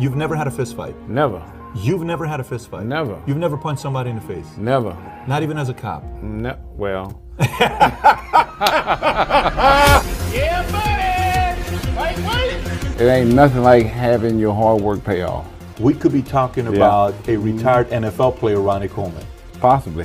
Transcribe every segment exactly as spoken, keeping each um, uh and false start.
You've never had a fist fight? Never. You've never had a fist fight? Never. You've never punched somebody in the face? Never. Not even as a cop? Ne- well. Yeah, buddy! Wait, wait! It ain't nothing like having your hard work pay off. We could be talking Yeah. about a retired N F L player, Ronnie Coleman. Possibly.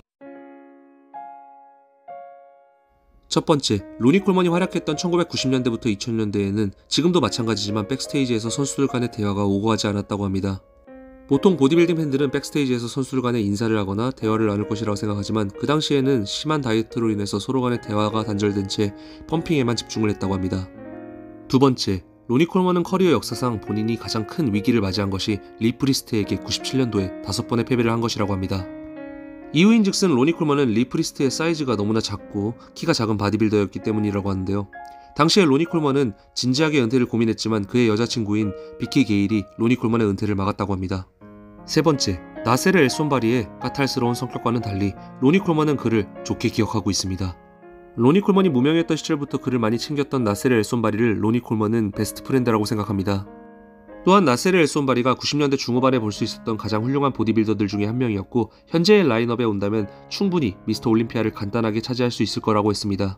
첫 번째, 로니 콜먼이 활약했던 천구백구십 년대부터 이천 년대에는 지금도 마찬가지지만 백스테이지에서 선수들 간의 대화가 오고 가지 않았다고 합니다. 보통 보디빌딩 팬들은 백스테이지에서 선수들 간에 인사를 하거나 대화를 나눌 것이라고 생각하지만 그 당시에는 심한 다이어트로 인해서 서로 간의 대화가 단절된 채 펌핑에만 집중을 했다고 합니다. 두 번째, 로니 콜먼은 커리어 역사상 본인이 가장 큰 위기를 맞이한 것이 리 프리스트에게 구십칠 년도에 다섯 번의 패배를 한 것이라고 합니다. 이유인즉슨 로니 콜먼은 리 프리스트의 사이즈가 너무나 작고 키가 작은 바디빌더였기 때문이라고 하는데요. 당시에 로니 콜먼은 진지하게 은퇴를 고민했지만 그의 여자친구인 비키 게일이 로니 콜먼의 은퇴를 막았다고 합니다. 세 번째, 나세르 엘손바리의 까탈스러운 성격과는 달리 로니 콜먼은 그를 좋게 기억하고 있습니다. 로니 콜먼이 무명이었던 시절부터 그를 많이 챙겼던 나세르 엘손바리를 로니 콜먼은 베스트 프렌드라고 생각합니다. 또한 나세르 엘손바리가 구십 년대 중후반에 볼 수 있었던 가장 훌륭한 보디빌더들 중에 한 명이었고 현재의 라인업에 온다면 충분히 미스터 올림피아를 간단하게 차지할 수 있을 거라고 했습니다.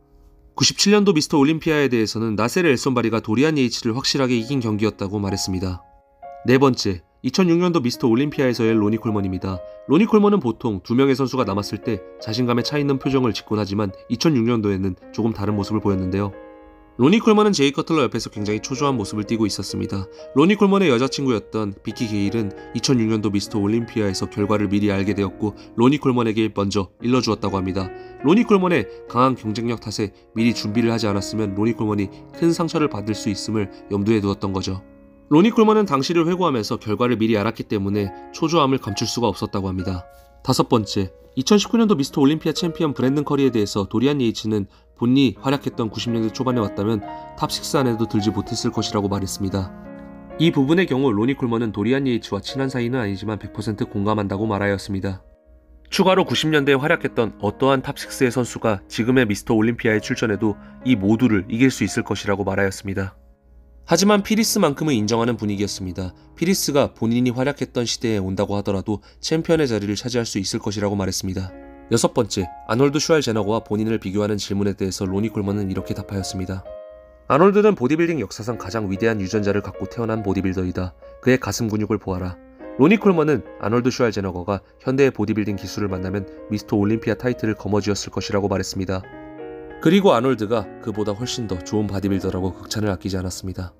구십칠 년도 미스터 올림피아에 대해서는 나세르 엘손바리가 도리안 예이츠를 확실하게 이긴 경기였다고 말했습니다. 네 번째, 이천육 년도 미스터 올림피아에서의 로니 콜먼입니다. 로니 콜먼은 보통 두 명의 선수가 남았을 때 자신감에 차있는 표정을 짓곤 하지만 이천육 년도에는 조금 다른 모습을 보였는데요. 로니 콜먼은 제이 커틀러 옆에서 굉장히 초조한 모습을 띠고 있었습니다. 로니 콜먼의 여자친구였던 비키 게일은 이천육 년도 미스터 올림피아에서 결과를 미리 알게 되었고 로니 콜먼에게 먼저 일러주었다고 합니다. 로니 콜먼의 강한 경쟁력 탓에 미리 준비를 하지 않았으면 로니 콜먼이 큰 상처를 받을 수 있음을 염두에 두었던 거죠. 로니 콜먼은 당시를 회고하면서 결과를 미리 알았기 때문에 초조함을 감출 수가 없었다고 합니다. 다섯 번째, 이천십구 년도 미스터 올림피아 챔피언 브랜든 커리에 대해서 도리안 예이츠는 본인이 활약했던 구십 년대 초반에 왔다면 탑육 안에도 들지 못했을 것이라고 말했습니다. 이 부분의 경우 로니 콜먼은 도리안 예이츠와 친한 사이는 아니지만 백 퍼센트 공감한다고 말하였습니다. 추가로 구십 년대에 활약했던 어떠한 탑육의 선수가 지금의 미스터 올림피아에 출전해도 이 모두를 이길 수 있을 것이라고 말하였습니다. 하지만 피리스만큼은 인정하는 분위기였습니다. 피리스가 본인이 활약했던 시대에 온다고 하더라도 챔피언의 자리를 차지할 수 있을 것이라고 말했습니다. 여섯 번째, 아놀드 슈왈제너거와 본인을 비교하는 질문에 대해서 로니 콜먼은 이렇게 답하였습니다. 아놀드는 보디빌딩 역사상 가장 위대한 유전자를 갖고 태어난 보디빌더이다. 그의 가슴 근육을 보아라. 로니 콜먼은 아놀드 슈왈제너거가 현대의 보디빌딩 기술을 만나면 미스터 올림피아 타이틀을 거머쥐었을 것이라고 말했습니다. 그리고 아놀드가 그보다 훨씬 더 좋은 바디빌더라고 극찬을 아끼지 않았습니다.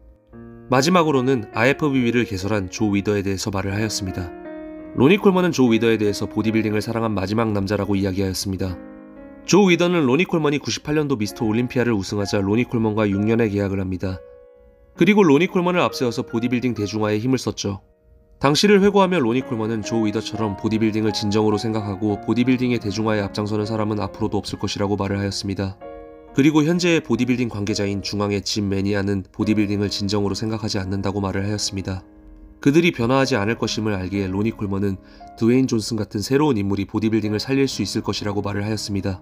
마지막으로는 아이에프비비를 개설한 조 위더에 대해서 말을 하였습니다. 로니 콜먼은 조 위더에 대해서 보디빌딩을 사랑한 마지막 남자라고 이야기하였습니다. 조 위더는 로니 콜먼이 구십팔 년도 미스터 올림피아를 우승하자 로니 콜먼과 육 년의 계약을 합니다. 그리고 로니 콜먼을 앞세워서 보디빌딩 대중화에 힘을 썼죠. 당시를 회고하며 로니 콜먼은 조 위더처럼 보디빌딩을 진정으로 생각하고 보디빌딩의 대중화에 앞장서는 사람은 앞으로도 없을 것이라고 말을 하였습니다. 그리고 현재의 보디빌딩 관계자인 중앙의 짐 매니아는 보디빌딩을 진정으로 생각하지 않는다고 말을 하였습니다. 그들이 변화하지 않을 것임을 알기에 로니 콜먼은 드웨인 존슨 같은 새로운 인물이 보디빌딩을 살릴 수 있을 것이라고 말을 하였습니다.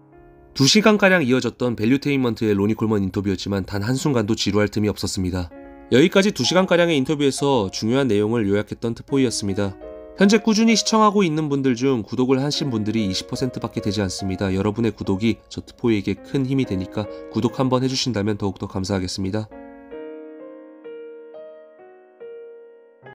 두 시간가량 이어졌던 밸류테인먼트의 로니 콜먼 인터뷰였지만 단 한순간도 지루할 틈이 없었습니다. 여기까지 두 시간가량의 인터뷰에서 중요한 내용을 요약했던 트포이였습니다. 현재 꾸준히 시청하고 있는 분들 중 구독을 하신 분들이 이십 퍼센트밖에 되지 않습니다. 여러분의 구독이 저 트포이에게 큰 힘이 되니까 구독 한번 해주신다면 더욱더 감사하겠습니다.